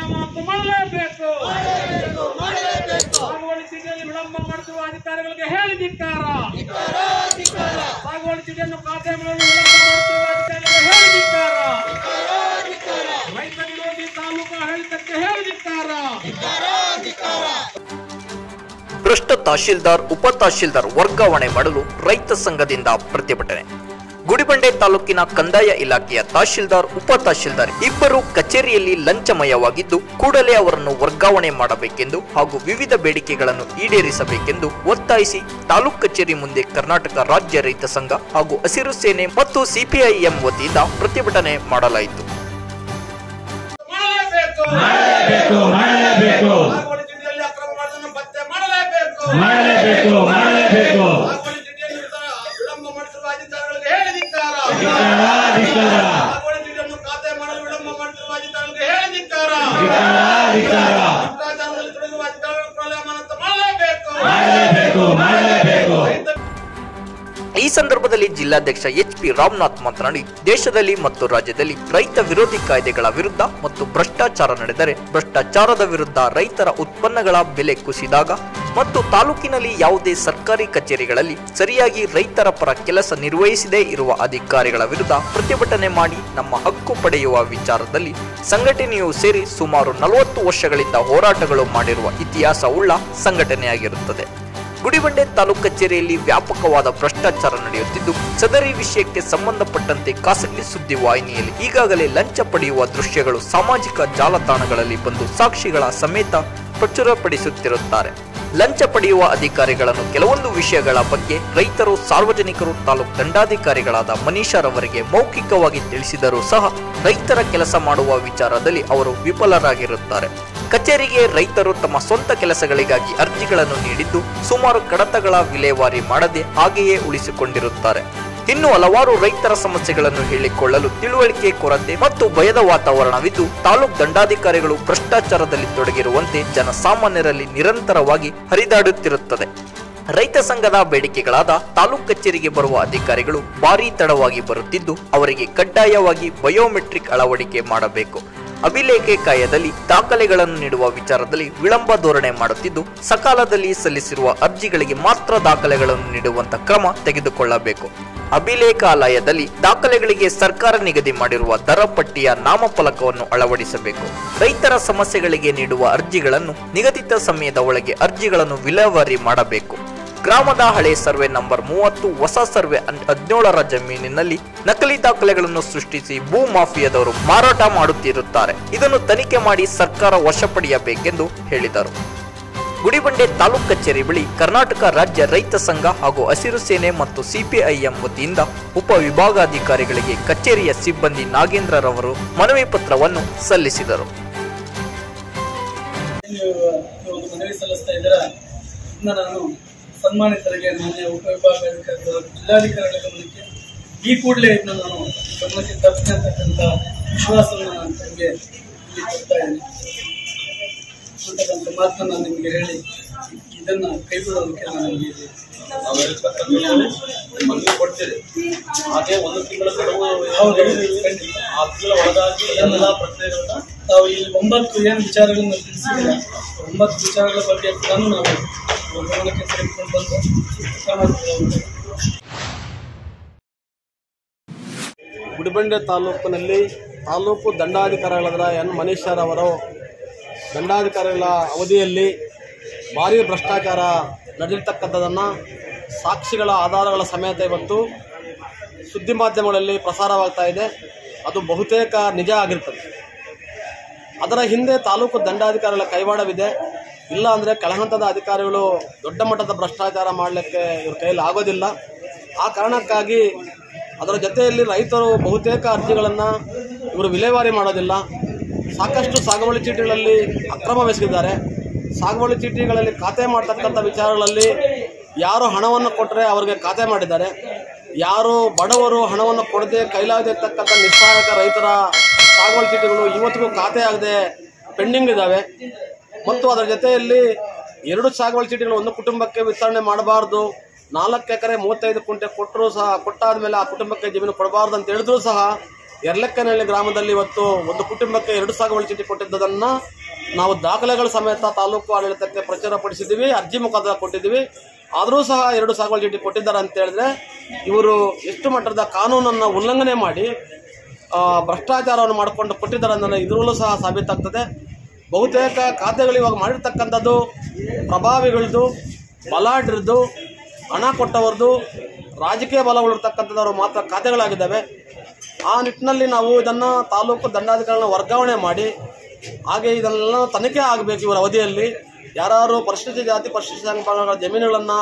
ಅಮಾನತು ಮಾಡಲೇಬೇಕು. ಸಾಗುವಳಿ ಚೀಟಿಯಲ್ಲಿ ವಿಳಂಬ ಮಾಡಿಸುವ ಅಧಿಕಾರಿಗಳಿಗೆ ಹೇಳಿದಿಕ್ಕಾರ. ಸಾಗುವಳಿ ಚೀಟಿಯನ್ನು ಖಾತೆ ಮಾಡಲು ವಿಳಂಬ ಮಾಡುತ್ತಿರುವ ಅಧಿಕಾರಿಗಳಿಗೆ ಹೇಳಿದಿಕ್ಕಾರ. ರೈತ ವಿರೋಧಿ ತಾಲೂಕು ಆಡಳಿತಕ್ಕೆ ಹೇಳಿದಿಕ್ಕಾರ. ಭ್ರಷ್ಟ ತಹಶೀಲ್ದಾರ್ ಉಪ ತಹಶೀಲ್ದಾರ್ ವರ್ಗಾವಣೆ ಮಾಡಲು ರೈತ ಸಂಘದಿಂದ ಪ್ರತಿಭಟನೆ. ಗುಡಿಬಂಡೆ ತಾಲೂಕಿನ ಕಂದಾಯ ಇಲಾಖೆಯ ತಹಶೀಲ್ದಾರ್ ಉಪ ತಹಶೀಲ್ದಾರ್ ಇಬ್ಬರು ಕಚೇರಿಯಲ್ಲಿ ಲಂಚಮಯವಾಗಿದ್ದು ಕೂಡಲೇ ಅವರನ್ನು ವರ್ಗಾವಣೆ ಮಾಡಬೇಕೆಂದು ಹಾಗೂ ವಿವಿಧ ಬೇಡಿಕೆಗಳನ್ನು ಈಡೇರಿಸಬೇಕೆಂದು ಒತ್ತಾಯಿಸಿ ತಾಲೂಕು ಕಚೇರಿ ಮುಂದೆ ಕರ್ನಾಟಕ ರಾಜ್ಯ ರೈತ ಸಂಘ ಹಾಗೂ ಹಸಿರು ಸೇನೆ ಮತ್ತು ಸಿಪಿಐಎಂ ವತಿಯಿಂದ ಪ್ರತಿಭಟನೆ ಮಾಡಲಾಯಿತು. ಖಾತೆ ಮಾಡಲು ವಿಳಂಬ ಮಾಡುತ್ತಿರುವ ಅಧಿಕಾರಿಗಳಿಗೆ ಹೇಳಿದಿಕ್ಕಾರ. ಈ ಸಂದರ್ಭದಲ್ಲಿ ಜಿಲ್ಲಾಧ್ಯಕ್ಷ ಎಚ್.ಪಿ. ರಾಮನಾಥ್ ಮಾತನಾಡಿ, ದೇಶದಲ್ಲಿ ಮತ್ತು ರಾಜ್ಯದಲ್ಲಿ ರೈತ ವಿರೋಧಿ ಕಾಯ್ದೆಗಳ ವಿರುದ್ಧ ಮತ್ತು ಭ್ರಷ್ಟಾಚಾರ ನಡೆದರೆ ಭ್ರಷ್ಟಾಚಾರದ ವಿರುದ್ಧ ರೈತರ ಉತ್ಪನ್ನಗಳ ಬೆಲೆ ಕುಸಿದಾಗ ಮತ್ತು ತಾಲೂಕಿನಲ್ಲಿ ಯಾವುದೇ ಸರ್ಕಾರಿ ಕಚೇರಿಗಳಲ್ಲಿ ಸರಿಯಾಗಿ ರೈತರ ಪರ ಕೆಲಸ ನಿರ್ವಹಿಸದೇ ಇರುವ ಅಧಿಕಾರಿಗಳ ವಿರುದ್ಧ ಪ್ರತಿಭಟನೆ ಮಾಡಿ ನಮ್ಮ ಹಕ್ಕು ಪಡೆಯುವ ವಿಚಾರದಲ್ಲಿ ಸಂಘಟನೆಯು ಸೇರಿ ಸುಮಾರು 40 ವರ್ಷಗಳಿಂದ ಹೋರಾಟಗಳು ಮಾಡಿರುವ ಇತಿಹಾಸವುಳ್ಳ ಸಂಘಟನೆಯಾಗಿರುತ್ತದೆ. ಗುಡಿಬಂಡೆ ತಾಲೂಕು ಕಚೇರಿಯಲ್ಲಿ ವ್ಯಾಪಕವಾದ ಭ್ರಷ್ಟಾಚಾರ ನಡೆಯುತ್ತಿದ್ದು ಸದರಿ ವಿಷಯಕ್ಕೆ ಸಂಬಂಧಪಟ್ಟಂತೆ ಖಾಸಗಿ ಸುದ್ದಿ ವಾಹಿನಿಯಲ್ಲಿ ಈಗಾಗಲೇ ಲಂಚ ಪಡೆಯುವ ದೃಶ್ಯಗಳು ಸಾಮಾಜಿಕ ಜಾಲತಾಣಗಳಲ್ಲಿ ಬಂದು ಸಾಕ್ಷಿಗಳ ಸಮೇತ ಪ್ರಚುರಪಡಿಸುತ್ತಿರುತ್ತಾರೆ. ಲಂಚ ಪಡೆಯುವ ಅಧಿಕಾರಿಗಳನ್ನು ಕೆಲವೊಂದು ವಿಷಯಗಳ ಬಗ್ಗೆ ರೈತರು, ಸಾರ್ವಜನಿಕರು ತಾಲೂಕು ದಂಡಾಧಿಕಾರಿಗಳಾದ ಮನೀಷರವರಿಗೆ ಮೌಖಿಕವಾಗಿ ತಿಳಿಸಿದರೂ ಸಹ ರೈತರ ಕೆಲಸ ಮಾಡುವ ವಿಚಾರದಲ್ಲಿ ಅವರು ವಿಫಲರಾಗಿರುತ್ತಾರೆ. ಕಚೇರಿಗೆ ರೈತರು ತಮ್ಮ ಸ್ವಂತ ಕೆಲಸಗಳಿಗಾಗಿ ಅರ್ಜಿಗಳನ್ನು ನೀಡಿದ್ದು ಸುಮಾರು ಕಡತಗಳ ವಿಲೇವಾರಿ ಮಾಡದೆ ಹಾಗೆಯೇ ಉಳಿಸಿಕೊಂಡಿರುತ್ತಾರೆ. ಇನ್ನು ಹಲವಾರು ರೈತರ ಸಮಸ್ಯೆಗಳನ್ನು ಹೇಳಿಕೊಳ್ಳಲು ತಿಳುವಳಿಕೆ ಕೊರತೆ ಮತ್ತು ಭಯದ ವಾತಾವರಣವಿದ್ದು ತಾಲೂಕು ದಂಡಾಧಿಕಾರಿಗಳು ಭ್ರಷ್ಟಾಚಾರದಲ್ಲಿ ತೊಡಗಿರುವಂತೆ ಜನಸಾಮಾನ್ಯರಲ್ಲಿ ನಿರಂತರವಾಗಿ ಹರಿದಾಡುತ್ತಿರುತ್ತದೆ. ರೈತ ಸಂಘದ ಬೇಡಿಕೆಗಳಾದ ತಾಲೂಕು ಕಚೇರಿಗೆ ಬರುವ ಅಧಿಕಾರಿಗಳು ಭಾರೀ ತಡವಾಗಿ ಬರುತ್ತಿದ್ದು ಅವರಿಗೆ ಕಡ್ಡಾಯವಾಗಿ ಬಯೋಮೆಟ್ರಿಕ್ ಅಳವಡಿಕೆ ಮಾಡಬೇಕು. ಅಭಿಲೇಖೆ ಕಾಯದಲ್ಲಿ ದಾಖಲೆಗಳನ್ನು ನೀಡುವ ವಿಚಾರದಲ್ಲಿ ವಿಳಂಬ ಧೋರಣೆ ಮಾಡುತ್ತಿದ್ದು ಸಕಾಲದಲ್ಲಿ ಸಲ್ಲಿಸಿರುವ ಅರ್ಜಿಗಳಿಗೆ ಮಾತ್ರ ದಾಖಲೆಗಳನ್ನು ನೀಡುವಂತ ಕ್ರಮ ತೆಗೆದುಕೊಳ್ಳಬೇಕು. ಅಭಿಲೇಖಾಲಯದಲ್ಲಿ ದಾಖಲೆಗಳಿಗೆ ಸರ್ಕಾರ ನಿಗದಿ ಮಾಡಿರುವ ದರ ಪಟ್ಟಿಯ ನಾಮಫಲಕವನ್ನು ಅಳವಡಿಸಬೇಕು. ರೈತರ ಸಮಸ್ಯೆಗಳಿಗೆ ನೀಡುವ ಅರ್ಜಿಗಳನ್ನು ನಿಗದಿತ ಸಮಯದ ಒಳಗೆ ಅರ್ಜಿಗಳನ್ನು ವಿಲೇವಾರಿ ಮಾಡಬೇಕು. ಗ್ರಾಮದ ಹಳೆ ಸರ್ವೆ ನಂಬರ್ 30, ಹೊಸ ಸರ್ವೆ 17ರ ಜಮೀನಿನಲ್ಲಿ ನಕಲಿ ದಾಖಲೆಗಳನ್ನು ಸೃಷ್ಟಿಸಿ ಭೂ ಮಾಫಿಯಾದವರು ಮಾರಾಟ ಮಾಡುತ್ತಿರುತ್ತಾರೆ. ಇದನ್ನು ತನಿಖೆ ಮಾಡಿ ಸರ್ಕಾರ ವಶಪಡೆಯಬೇಕೆಂದು ಹೇಳಿದರು. ಗುಡಿಬಂಡೆ ತಾಲೂಕು ಕಚೇರಿ ಬಳಿ ಕರ್ನಾಟಕ ರಾಜ್ಯ ರೈತ ಸಂಘ ಹಾಗೂ ಹಸಿರು ಸೇನೆ ಮತ್ತು ಸಿಪಿಐಎಂ ವತಿಯಿಂದ ಉಪವಿಭಾಗಾಧಿಕಾರಿಗಳಿಗೆ ಕಚೇರಿಯ ಸಿಬ್ಬಂದಿ ನಾಗೇಂದ್ರರವರು ಮನವಿ ಪತ್ರವನ್ನು ಸಲ್ಲಿಸಿದರು. ಸನ್ಮಾನಿತರಿಗೆ ಮಾನ್ಯ ಉಪವಿಭಾಗಾಧಿಕಾರಿಗಳು, ಜಿಲ್ಲಾಧಿಕಾರಿಗಳ ಗಮನಕ್ಕೆ ಈ ಕೂಡಲೇ ಇದನ್ನು ನಾನು ಗಮನಕ್ಕೆ ತರ್ತೇನೆ ಅಂತಕ್ಕಂಥ ವಿಶ್ವಾಸವನ್ನು ನಾನು ನಿಮಗೆ ಇಲ್ಲಿ ಕೊಡ್ತಾ ಇದ್ದೇನೆ ಅಂತಕ್ಕಂಥ ಮಾತನ್ನು ನಾನು ನಿಮಗೆ ಹೇಳಿ ಇದನ್ನ ಕೈಗೊಳ್ಳೋದಕ್ಕೆ ನಾನು ನಿಮಗೆ ಮನವಿ ಕೊಡ್ತೀರಿ. ಹಾಗೆ 1 ತಿಂಗಳ ಒಳಗಾಗಿ ಎಲ್ಲ ಪ್ರಕ್ರಿಯೆಗಳನ್ನ ತಾವು ಈ 9 ಏನು ವಿಚಾರಗಳನ್ನು ತಿಳಿಸಿದ್ದೀರಾ, 9 ವಿಚಾರಗಳ ಬಗ್ಗೆ ಕೂಡ ನಾವು ಗಮನಕ್ಕೆ ತೆಗೆದುಕೊಂಡು ಬಂದು ಗುಡಿಬಂಡೆ ತಾಲೂಕಿನಲ್ಲಿ ತಾಲೂಕು ದಂಡಾಧಿಕಾರಿಗಳಾದ ಎನ್ ಮನೀಷರವರು ದಂಡಾಧಿಕಾರಿಗಳ ಅವಧಿಯಲ್ಲಿ ಭಾರೀ ಭ್ರಷ್ಟಾಚಾರ ನಡೆದಿರ್ತಕ್ಕಂಥದ್ದನ್ನು ಸಾಕ್ಷಿಗಳ ಆಧಾರಗಳ ಸಮೇತ ಇವತ್ತು ಸುದ್ದಿ ಮಾಧ್ಯಮಗಳಲ್ಲಿ ಪ್ರಸಾರವಾಗ್ತಾ ಇದೆ. ಅದು ಬಹುತೇಕ ನಿಜ ಆಗಿರ್ತದೆ. ಅದರ ಹಿಂದೆ ತಾಲೂಕು ದಂಡಾಧಿಕಾರಿಗಳ ಕೈವಾಡವಿದೆ. ಇಲ್ಲ ಅಂದರೆ ಕೆಳಹಂತದ ಅಧಿಕಾರಿಗಳು ದೊಡ್ಡ ಮಟ್ಟದ ಭ್ರಷ್ಟಾಚಾರ ಮಾಡಲಿಕ್ಕೆ ಇವ್ರ ಕೈಯಲ್ಲಿ ಆಗೋದಿಲ್ಲ. ಆ ಕಾರಣಕ್ಕಾಗಿ ಅದರ ಜೊತೆಯಲ್ಲಿ ರೈತರು ಬಹುತೇಕ ಅರ್ಜಿಗಳನ್ನು ಇವರು ವಿಲೇವಾರಿ ಮಾಡೋದಿಲ್ಲ. ಸಾಕಷ್ಟು ಸಾಗುವಳಿ ಚೀಟಿಗಳಲ್ಲಿ ಅಕ್ರಮವೆಸಗಿದ್ದಾರೆ. ಸಾಗುವಳಿ ಚೀಟಿಗಳಲ್ಲಿ ಖಾತೆ ಮಾಡ್ತಕ್ಕಂಥ ವಿಚಾರಗಳಲ್ಲಿ ಯಾರು ಹಣವನ್ನು ಕೊಟ್ಟರೆ ಅವರಿಗೆ ಖಾತೆ ಮಾಡಿದ್ದಾರೆ. ಯಾರು ಬಡವರು ಹಣವನ್ನು ಕೊಡದೆ ಕೈಲಾಗದಿರ್ತಕ್ಕಂಥ ನಿಸ್ಸಹಾಯಕ ರೈತರ ಸಾಗುವಳಿ ಚೀಟಿಗಳು ಇವತ್ತಿಗೂ ಖಾತೆ ಆಗದೆ ಪೆಂಡಿಂಗ್ ಇದ್ದಾವೆ. ಮತ್ತು ಅದರ ಜೊತೆಯಲ್ಲಿ 2 ಸಾಗುವಳಿ ಚೀಟಿಗಳು ಒಂದು ಕುಟುಂಬಕ್ಕೆ ವಿತರಣೆ ಮಾಡಬಾರ್ದು, 4 ಎಕರೆ 35 ಕುಂಟೆ ಕೊಟ್ಟರೂ ಸಹ ಕೊಟ್ಟಾದ ಮೇಲೆ ಆ ಕುಟುಂಬಕ್ಕೆ ಜಮೀನು ಕೊಡಬಾರ್ದು ಅಂತ ಹೇಳಿದ್ರೂ ಸಹ ಯರ್ಲೆಕ್ಕನಹಳ್ಳಿ ಗ್ರಾಮದಲ್ಲಿ ಇವತ್ತು ಒಂದು ಕುಟುಂಬಕ್ಕೆ 2 ಸಾಗುವಳಿ ಚೀಟಿ ಕೊಟ್ಟಿದ್ದದನ್ನು ನಾವು ದಾಖಲೆಗಳ ಸಮೇತ ತಾಲೂಕು ಆಡಳಿತಕ್ಕೆ ಪ್ರಚುರಪಡಿಸಿದ್ದೀವಿ, ಅರ್ಜಿ ಮುಖಾಂತರ ಕೊಟ್ಟಿದ್ದೀವಿ. ಆದರೂ ಸಹ 2 ಸಾಗುವಳಿ ಚೀಟಿ ಕೊಟ್ಟಿದ್ದಾರೆ ಅಂತ ಹೇಳಿದ್ರೆ ಇವರು ಎಷ್ಟು ಮಟ್ಟದ ಕಾನೂನನ್ನು ಉಲ್ಲಂಘನೆ ಮಾಡಿ ಭ್ರಷ್ಟಾಚಾರವನ್ನು ಮಾಡಿಕೊಂಡು ಕೊಟ್ಟಿದ್ದಾರೆ ಅನ್ನೋ ಇದರಲ್ಲೂ ಸಹ ಸಾಬೀತಾಗ್ತದೆ. ಬಹುತೇಕ ಖಾತೆಗಳು ಇವಾಗ ಮಾಡಿರ್ತಕ್ಕಂಥದ್ದು ಪ್ರಭಾವಿಗಳದ್ದು, ಬಲಾಢ್ಯರದ್ದು, ಹಣ ಕೊಟ್ಟವರದ್ದು, ರಾಜಕೀಯ ಬಲಗಳಿರ್ತಕ್ಕಂಥದ್ದವರು ಮಾತ್ರ ಖಾತೆಗಳಾಗಿದ್ದಾವೆ. ಆ ನಿಟ್ಟಿನಲ್ಲಿ ನಾವು ಇದನ್ನು ತಾಲೂಕು ದಂಡಾಧಿಕಾರಿಗಳನ್ನ ವರ್ಗಾವಣೆ ಮಾಡಿ ಹಾಗೆ ಇದನ್ನೆಲ್ಲ ತನಿಖೆ ಆಗಬೇಕು. ಇವರ ಅವಧಿಯಲ್ಲಿ ಯಾರು ಪರಿಶಿಷ್ಟ ಜಾತಿ ಪರಿಶಿಷ್ಟ ಸಂಘಗಳ ಜಮೀನುಗಳನ್ನು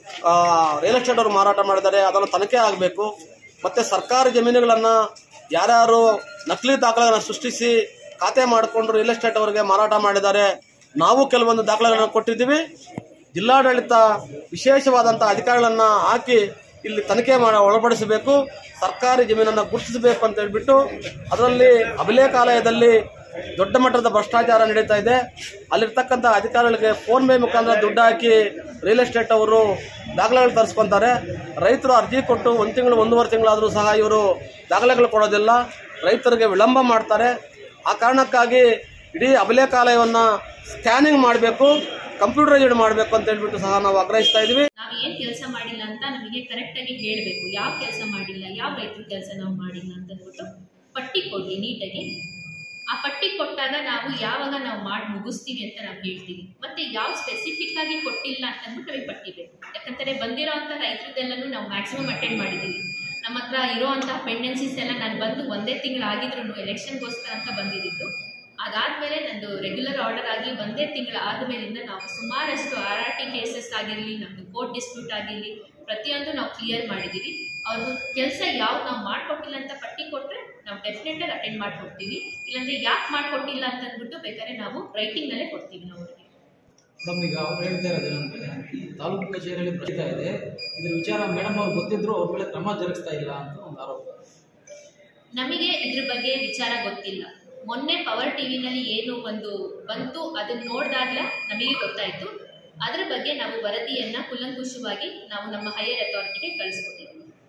ರಿಯಲ್ ಎಸ್ಟೇಟ್ ಅವರು ಮಾರಾಟ ಮಾಡಿದ್ದಾರೆ ಅದನ್ನು ತನಿಖೆ ಆಗಬೇಕು. ಮತ್ತು ಸರ್ಕಾರಿ ಜಮೀನುಗಳನ್ನು ಯಾರ್ಯಾರು ನಕಲಿ ದಾಖಲೆಗಳನ್ನು ಸೃಷ್ಟಿಸಿ ಖಾತೆ ಮಾಡಿಕೊಂಡು ರಿಯಲ್ ಎಸ್ಟೇಟ್ ಅವರಿಗೆ ಮಾರಾಟ ಮಾಡಿದ್ದಾರೆ, ನಾವು ಕೆಲವೊಂದು ದಾಖಲೆಗಳನ್ನು ಕೊಟ್ಟಿದ್ದೀವಿ. ಜಿಲ್ಲಾಡಳಿತ ವಿಶೇಷವಾದಂಥ ಅಧಿಕಾರಿಗಳನ್ನು ಹಾಕಿ ಇಲ್ಲಿ ತನಿಖೆ ಒಳಪಡಿಸಬೇಕು, ಸರ್ಕಾರಿ ಜಮೀನನ್ನು ಗುರುತಿಸಬೇಕು ಅಂತ ಹೇಳ್ಬಿಟ್ಟು ಅದರಲ್ಲಿ ಅಭಿಲೇಖಾಲಯದಲ್ಲಿ ದೊಡ್ಡ ಮಟ್ಟದ ಭ್ರಷ್ಟಾಚಾರ ನಡೀತಾ ಇದೆ. ಅಲ್ಲಿರ್ತಕ್ಕಂಥ ಅಧಿಕಾರಿಗಳಿಗೆ ಫೋನ್ ಪೇ ಮುಖಾಂತರ ದುಡ್ಡು ಹಾಕಿ ರಿಯಲ್ ಎಸ್ಟೇಟ್ ಅವರು ದಾಖಲೆಗಳು ತರಿಸ್ಕೊತಾರೆ. ರೈತರು ಅರ್ಜಿ ಕೊಟ್ಟು 1 ತಿಂಗಳು 1.5 ತಿಂಗಳಾದರೂ ಸಹ ಇವರು ದಾಖಲೆಗಳು ಕೊಡೋದಿಲ್ಲ, ರೈತರಿಗೆ ವಿಳಂಬ ಮಾಡ್ತಾರೆ. ಆ ಕಾರಣಕ್ಕಾಗಿ ಇಡೀ ಅಭಿಲೇಖಾಲಯವನ್ನು ಸ್ಕ್ಯಾನಿಂಗ್ ಮಾಡಬೇಕು, ಕಂಪ್ಯೂಟರೈಸ್ಡ್ ಮಾಡಬೇಕು ಅಂತ ಹೇಳ್ಬಿಟ್ಟು ಸಹ ನಾವು ಆಗ್ರಹಿಸ್ತಾ ಇದ್ದೀವಿ. ನಾವು ಏನು ಕೆಲಸ ಮಾಡಿಲ್ಲ ಅಂತ ನಮಗೆ ಕರೆಕ್ಟ್ ಆಗಿ ಹೇಳಬೇಕು. ಯಾವ ಕೆಲಸ ಮಾಡಿಲ್ಲ, ಯಾವ ರೈತರ ಕೆಲಸ ನಾವು ಮಾಡಿಲ್ಲ ಅಂತ ಅಂದ್ಬಿಟ್ಟು ಪಟ್ಟಿ ಕೊಡಿ ನೀಟಾಗಿ. ಆ ಪಟ್ಟಿ ಕೊಟ್ಟಾಗ ನಾವು ಯಾವಾಗ ನಾವು ಮಾಡಿ ಮುಗಿಸ್ತೀವಿ ಅಂತ ನಾವು ಹೇಳ್ತೀವಿ. ಮತ್ತೆ ಯಾವ ಸ್ಪೆಸಿಫಿಕ್ ಆಗಿ ಕೊಟ್ಟಿಲ್ಲ ಅಂತ ಅಂದ್ಬಿಟ್ಟು ನಮಗೆ ಪಟ್ಟಿ ಬೇಕು. ಯಾಕಂದರೆ ಬಂದಿರೋ ಅಂಥ ರೈತರದೆಲ್ಲನೂ ನಾವು ಮ್ಯಾಕ್ಸಿಮಮ್ ಅಟೆಂಡ್ ಮಾಡಿದ್ದೀವಿ. ನಮ್ಮ ಹತ್ರ ಇರೋವಂಥ ಪೆಂಡೆನ್ಸೀಸ್ ಎಲ್ಲ ನಾನು ಬಂದು 1 ತಿಂಗಳಾಗಿದ್ರು ಎಲೆಕ್ಷನ್ಗೋಸ್ಕರ ಅಂತ ಬಂದಿದ್ದು. ಅದಾದಮೇಲೆ ನಂದು ರೆಗ್ಯುಲರ್ ಆರ್ಡರ್ ಆಗಿ 1 ತಿಂಗಳು ಆದಮೇಲಿಂದ ನಾವು ಸುಮಾರಷ್ಟು RRT ಕೇಸಸ್ ಆಗಿರಲಿ, ನಮ್ಮದು ಕೋರ್ಟ್ ಡಿಸ್ಪ್ಯೂಟ್ ಆಗಿರಲಿ, ಪ್ರತಿಯೊಂದು ನಾವು ಕ್ಲಿಯರ್ ಮಾಡಿದ್ದೀವಿ. ಅವ್ರದ್ದು ಕೆಲಸ ಯಾವ್ದು ನಾವು ಮಾಡಿಕೊಟ್ಟಿಲ್ಲ ಅಂತ ಪಟ್ಟಿ ಕೊಟ್ಟರೆ ನಾವು ಡೆಫಿನೆಟಾಗಿ ಅಟೆಂಡ್ ಮಾಡಿಕೊಡ್ತೀವಿ. ಇಲ್ಲಾಂದರೆ ಯಾಕೆ ಮಾಡಿಕೊಟ್ಟಿಲ್ಲ ಅಂತ ಅಂದ್ಬಿಟ್ಟು ಬೇಕಾದ್ರೆ ನಾವು ರೈಟಿಂಗ್ನಲ್ಲೇ ಕೊಡ್ತೀವಿ ನಾವು ಅವ್ರಿಗೆ. ಮೇಡಮ್, ಈಗ ಅವ್ರು ಹೇಳ್ತಾ ಇರೋದೇನಂದರೆ ಈ ತಾಲೂಕು ಕಚೇರಿಯಲ್ಲಿ ಬರ್ತಾ ಇದೆ, ಇದ್ರ ವಿಚಾರ ಮೇಡಮ್ ಅವ್ರು ಗೊತ್ತಿದ್ರು ಅವ್ರ ಮೇಲೆ ಕ್ರಮ ಜರುಗಿಸ್ತಾ ಇಲ್ಲ ಅಂತ ಒಂದು ಆರೋಪ. ನಮಗೆ ಇದ್ರ ಬಗ್ಗೆ ವಿಚಾರ ಗೊತ್ತಿಲ್ಲ. ಮೊನ್ನೆ ಪವರ್ ಟಿವಿನಲ್ಲಿ ಏನು ಒಂದು ಬಂತು ಅದನ್ನ ನೋಡಿದಾಗಲೇ ನಮಗೆ ಗೊತ್ತಾಯಿತು. ಅದರ ಬಗ್ಗೆ ನಾವು ವರದಿಯನ್ನು ಕೂಲಂಕುಷವಾಗಿ ನಾವು ನಮ್ಮ ಹೈಯರ್ ಅಥಾರಿಟಿಗೆ ಕಳಿಸ್ಕೊಟ್ಟಿದ್ದೀವಿ.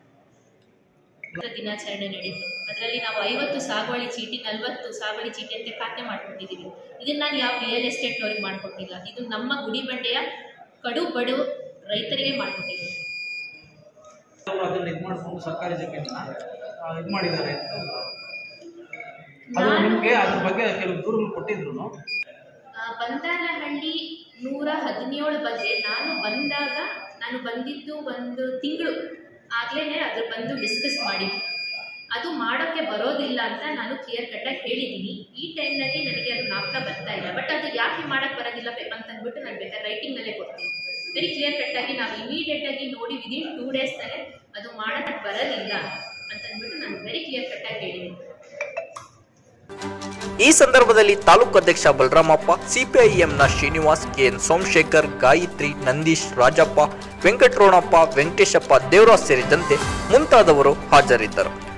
ದಿನಾಚರಣೆ ನಡೀತು. ಅದರಲ್ಲಿ ನಾವು 50 ಸಾಗುವಳಿ ಚೀಟಿ 40 ಸಾಗುವಳಿ ಚೀಟಿ ಅಂತ ಖಾತೆ ಮಾಡಿಕೊಟ್ಟಿದ್ದೀವಿ. ಇದನ್ನು ನಾನು ಯಾವ ರಿಯಲ್ ಎಸ್ಟೇಟ್ನವ್ರಿಗೆ ಮಾಡಿಕೊಟ್ಟಿಲ್ಲ, ಇದು ನಮ್ಮ ಗುಡಿಬಂಡೆಯ ಕಡು ಬಡು ರೈತರಿಗೆ ಮಾಡಿಕೊಟ್ಟಿದ್ದೀವಿ. ಅದನ್ನು ಇದು ಮಾಡಿಕೊಂಡು ಸರ್ಕಾರಿ ಜಮೀನನ್ನ ಇದು ಮಾಡಿದ್ದಾರೆ ಅಂತ ನಿಮಗೆ ಅದ್ರ ಬಗ್ಗೆ ಕೆಲವು ದೂರುಗಳು ಕೊಟ್ಟಿದ್ರು. ಬಂದಾನಹಳ್ಳಿ 117 ಬಗ್ಗೆ ನಾನು ಬಂದಿದ್ದು 1 ತಿಂಗಳು ಆಗ್ಲೇ ಅದ್ರ ಬಂದು ಡಿಸ್ಕಸ್ ಮಾಡಿದ್ವಿ. ಅದು ಮಾಡೋಕ್ಕೆ ಬರೋದಿಲ್ಲ ಅಂತ ನಾನು ಕ್ಲಿಯರ್ ಕಟ್ಟಾಗಿ ಹೇಳಿದ್ದೀನಿ. ಈ ಟೈಮ್ನಲ್ಲಿ ನನಗೆ ಅದು ನಾಪ್ತಾ ಬರ್ತಾ ಇಲ್ಲ. ಬಟ್ ಅದು ಯಾಕೆ ಮಾಡೋಕ್ಕೆ ಬರೋದಿಲ್ಲ ಅಂತ ಅಂದ್ಬಿಟ್ಟು ನಾನು ಬೇಕಾದ್ರೆ ರೈಟಿಂಗ್ನಲ್ಲೇ ಕೊಡ್ತೀನಿ. ವೆರಿ ಕ್ಲಿಯರ್ ಕಟ್ಟಾಗಿ ನಾವು ಇಮಿಡಿಯೇಟಾಗಿ ನೋಡಿ ವಿದಿನ್ 2 ಡೇಸ್ನಲ್ಲೇ ಅದು ಮಾಡೋಕ್ಕೆ ಬರೋದಿಲ್ಲ ಅಂತಂದ್ಬಿಟ್ಟು ನಾನು ವೆರಿ ಕ್ಲಿಯರ್ ಕಟ್ಟಾಗಿ ಹೇಳಿದ್ದೀನಿ. ಈ ಸಂದರ್ಭದಲ್ಲಿ ತಾಲೂಕು ಅಧ್ಯಕ್ಷ ಬಲರಾಮಪ್ಪ, ಸಿಪಿಐಎಂನ ಶ್ರೀನಿವಾಸ್, ಕೆಎನ್ ಸೋಮಶೇಖರ್, ಗಾಯತ್ರಿ, ನಂದೀಶ್, ರಾಜಪ್ಪ, ವೆಂಕಟರಮಣಪ್ಪ, ವೆಂಕಟೇಶಪ್ಪ, ದೇವರಾಜ್ ಸೇರಿದಂತೆ ಮುಂತಾದವರು ಹಾಜರಿದ್ದರು.